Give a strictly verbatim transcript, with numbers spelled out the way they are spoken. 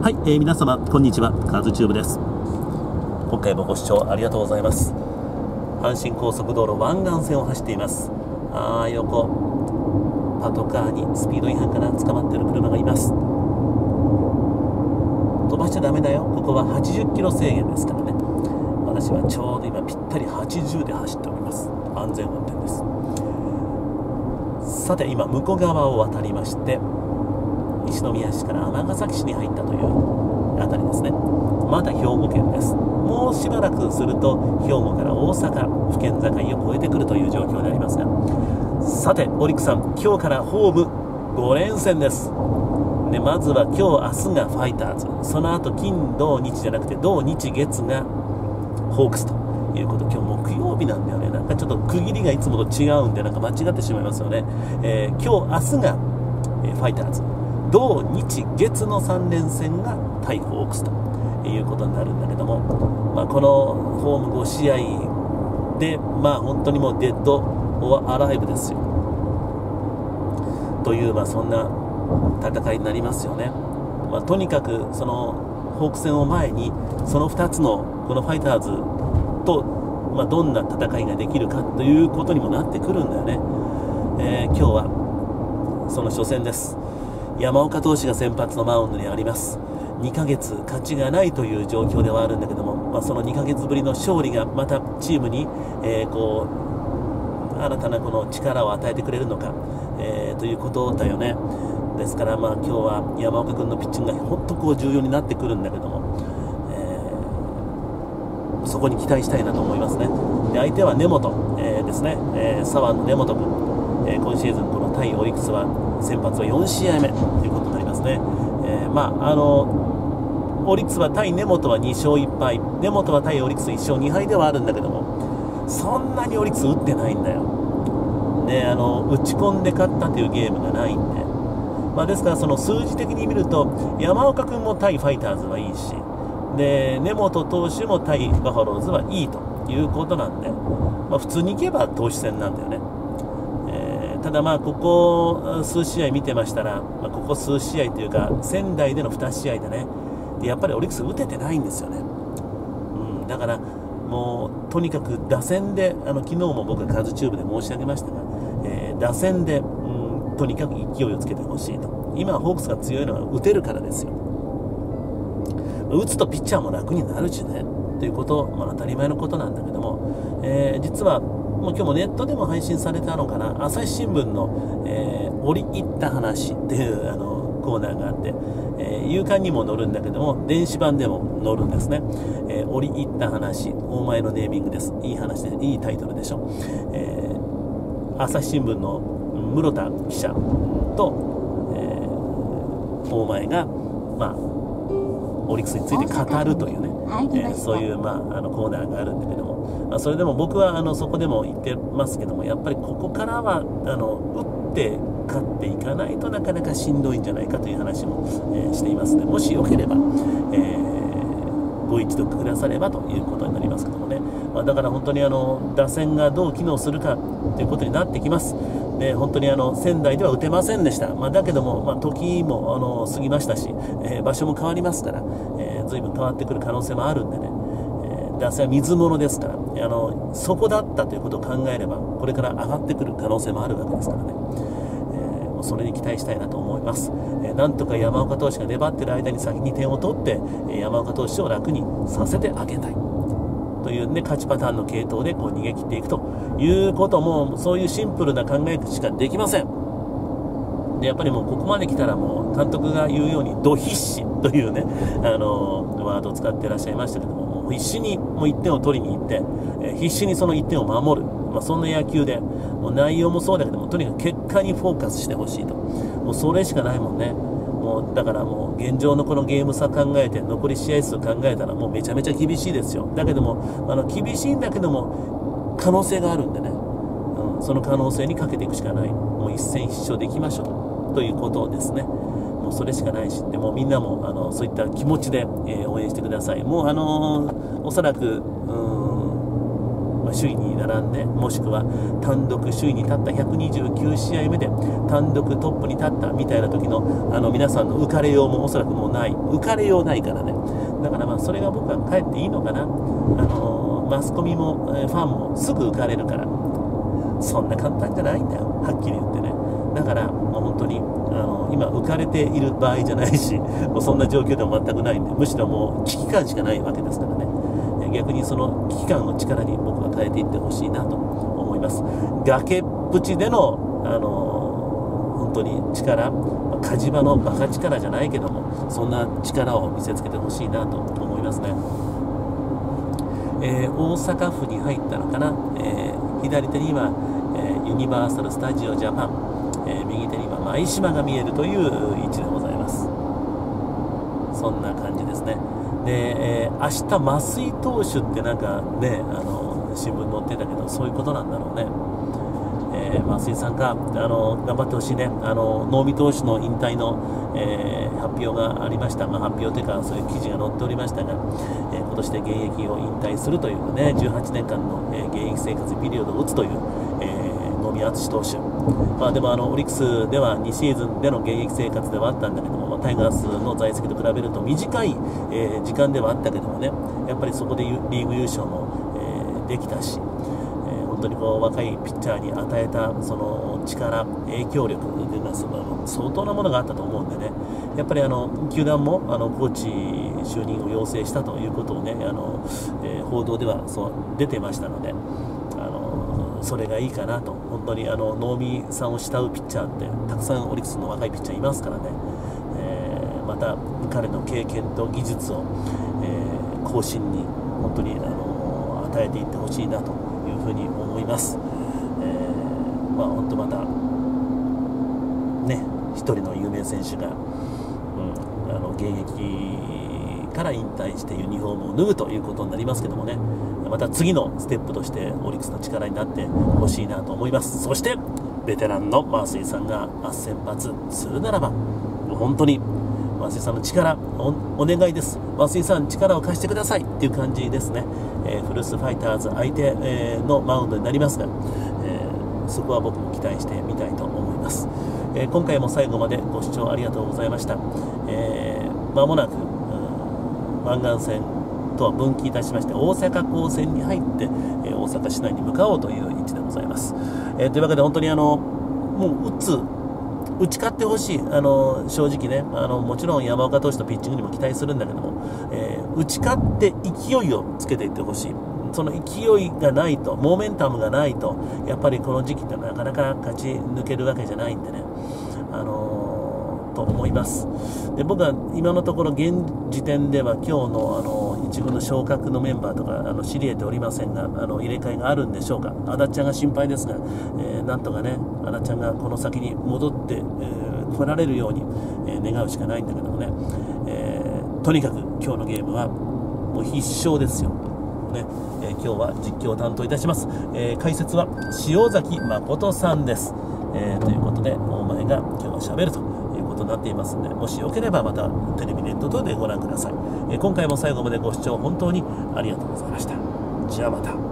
はい、えー、皆様こんにちは、カズチューブです。今回もご視聴ありがとうございます。阪神高速道路湾岸線を走っています。あー、横パトカーにスピード違反から捕まっている車がいます。飛ばしちゃダメだよ、ここははちじゅっキロ制限ですからね。私はちょうど今ぴったりはちじゅうで走っております。安全運転です。さて、今向こう側を渡りまして西宮市から尼崎市に入ったというあたりですね。まだ兵庫県です。もうしばらくすると兵庫から大阪府県境を越えてくるという状況でありますが、さてオリックスさん、今日からホームご連戦です。でまずは今日明日がファイターズ、その後金土日じゃなくて土日月がホークスということ。今日木曜日なんだよね。なんかちょっと区切りがいつもと違うんでなんか間違ってしまいますよね。えー、今日明日が、えー、ファイターズ、土日月のさん連戦が対ホークスということになるんだけども、まあ、このホームご試合で、まあ、本当にもうデッド・オア・アライブですよという、まあ、そんな戦いになりますよね。まあ、とにかくそのホークス戦を前にそのふたつのこのファイターズと、まあ、どんな戦いができるかということにもなってくるんだよね。えー、今日はその初戦です。山岡投手が先発のマウンドにあります。にかげつ勝ちがないという状況ではあるんだけども、まあ、そのにかげつぶりの勝利がまたチームに、えー、こう新たなこの力を与えてくれるのか、えー、ということだよね。ですから、まあ、今日は山岡君のピッチングが本当こう重要になってくるんだけども、えー、そこに期待したいなと思いますね。で相手は根本、えー、ですね、えー、左腕の根本君、えー、今シーズンこの対オリックスは先発はよん試合目ということになりますね。えー、まああのオリックスは対根本はに勝いっ敗、根本は対オリックスいち勝に敗ではあるんだけども、そんなにオリックス打ってないんだよ、ね、あの打ち込んで勝ったというゲームがないんで、まあ、ですからその数字的に見ると山岡君も対ファイターズはいいし、で根本投手も対バファローズはいいということなんで、まあ、普通にいけば投手戦なんだよね。ただまあここ数試合見てましたら、まあ、ここ数試合というか仙台でのに試合でね、でやっぱりオリックス打ててないんですよね。うん、だからもうとにかく打線で、あの昨日も僕はカズチューブで申し上げましたが、えー、打線で、うん、とにかく勢いをつけてほしいと。今ホークスが強いのは打てるからですよ。打つとピッチャーも楽になるしねということ、まあ、当たり前のことなんだけども、えー、実はもう今日もネットでも配信されたのかな、朝日新聞の、えー、折り入った話っていうあのコーナーがあって、えー、夕刊にも載るんだけども電子版でも載るんですね。えー、折り入った話、大前のネーミングです。いい話でいいタイトルでしょ。えー、朝日新聞の室田記者と、えー、大前がまあオリックスについて語るというね、えー、そういう、まあ、あのコーナーがあるんだけども、まあ、それでも僕はあのそこでも言ってますけども、やっぱりここからはあの打って勝っていかないとなかなかしんどいんじゃないかという話も、えー、していますね。もしよければ、えー、ご一読くださればということになりますけどもね、まあ、だから本当にあの打線がどう機能するかということになってきます。で本当にあの仙台では打てませんでした。まあ、だけども、まあ、時もあの過ぎましたし、えー、場所も変わりますから、えー、随分変わってくる可能性もあるんでね、えー、打線は水物ですから、あのそこだったということを考えればこれから上がってくる可能性もあるわけですからね、えー、もうそれに期待したいなと思います。えー、なんとか山岡投手が粘っている間に先に点を取って、えー、山岡投手を楽にさせてあげたいという、ね、勝ちパターンの系統でこう逃げ切っていくということも、そういうシンプルな考えしかできません。でやっぱりもうここまで来たらもう監督が言うようにド必死というね、あのー、ワードを使っていらっしゃいましたけども、もう必死にもういってんを取りに行って、えー、必死にそのいってんを守る、まあ、そんな野球でもう内容もそうだけどもとにかく結果にフォーカスしてほしいと、もうそれしかないもんね。もうだからもう現状のこのゲーム差考えて残り試合数考えたらもうめちゃめちゃ厳しいですよ。だけどもあの厳しいんだけども可能性があるんでね、うん、その可能性にかけていくしかない。もう一戦必勝できましょうということですね。もうそれしかないし、でもみんなもあのそういった気持ちで、えー、応援してください。もうあのー、おそらくうーんまあ、首位に並んで、もしくは単独首位に立ったひゃくにじゅうきゅうしあいめで単独トップに立ったみたいな時のあの皆さんの浮かれようもおそらくもうない、浮かれようないからね。だからまあそれが僕はかえっていいのかな。あのマスコミも、えー、ファンもすぐ浮かれるから、そんな簡単じゃないんだよ、はっきり言ってね。だからもう本当にあの今浮かれている場合じゃないし、もうそんな状況でも全くないんで、むしろもう危機感しかないわけですからね。逆にその危機感を力に僕は変えていってほしいなと思います。崖っぷちでのあの本当に力、火事場のバカ力じゃないけども、そんな力を見せつけてほしいなと思いますね。えー、大阪府に入ったのかな、えー、左手には、えー、ユニバーサル・スタジオ・ジャパン、えー、右手には舞島が見えるという位置でございます。そんな感じですね。で、えー、明日増井投手ってなんかね、あの新聞載ってたけど、そういうことなんだろうね。えー、増井さんか、あの頑張ってほしいね。あの能見投手の引退の、えー、発表がありました。まあ、発表というかそういう記事が載っておりましたが、えー、今年で現役を引退するというね、じゅうはちねんかんの、えー、現役生活ピリオドを打つという、えー、能見篤投手。まあ、でもあのオリックスではにシーズンでの現役生活ではあったんだけども、まあ、タイガースの在籍と比べると短い、えー、時間ではあったけどもね、やっぱりそこでリーグ優勝も、えー、できたし、えー、本当にこう若いピッチャーに与えたその力、影響力というのは相当なものがあったと思うんでね、やっぱりあの球団もあのコーチ就任を要請したということをね、あの、えー、報道ではそう出てましたので、それがいいかなと。本当にあの能見さんを慕うピッチャーってたくさんオリックスの若いピッチャーいますからね、えー、また彼の経験と技術を、えー、後進に本当にあの与えていってほしいなというふうに思います。えー、まあ本当またね、一人の有名選手が、うん、あの現役から引退してユニフォームを脱ぐということになりますけどもね、また次のステップとしてオリックスの力になってほしいなと思います。そしてベテランの増井さんが先発するならば、もう本当に増井さんの力 お, お願いです。増井さん力を貸してくださいっていう感じですね。えー、フルスファイターズ相手、えー、のマウンドになりますが、えー、そこは僕も期待してみたいと思います。えー、今回も最後までご視聴ありがとうございました。えー、間もなく、うん、湾岸線とは分岐いたしまして大阪港線に入って、えー、大阪市内に向かおうという位置でございます。えー、というわけで本当にあのもう打つ打ち勝ってほしい、あの正直ね、あのもちろん山岡投手のピッチングにも期待するんだけども、えー、打ち勝って勢いをつけていってほしい。その勢いがないと、モーメンタムがないと、やっぱりこの時期ってなかなか勝ち抜けるわけじゃないんでね、あのー、と思います。で、僕は今のところ現時点では今日の、あのー、一軍の昇格のメンバーとかあの知り得ておりませんが、あの入れ替えがあるんでしょうか。足立ちゃんが心配ですが、えー、なんとかね、足立ちゃんがこの先に戻って、えー、来られるように、えー、願うしかないんだけどもね、えー、とにかく今日のゲームはもう必勝ですよ。ねえー、今日は実況を担当いたします。えー、解説は塩崎誠さんです。えー、ということで大前が今日はしゃべるということになっていますので、もしよければまたテレビネット等でご覧ください。えー、今回も最後までご視聴本当にありがとうございました。じゃあまた。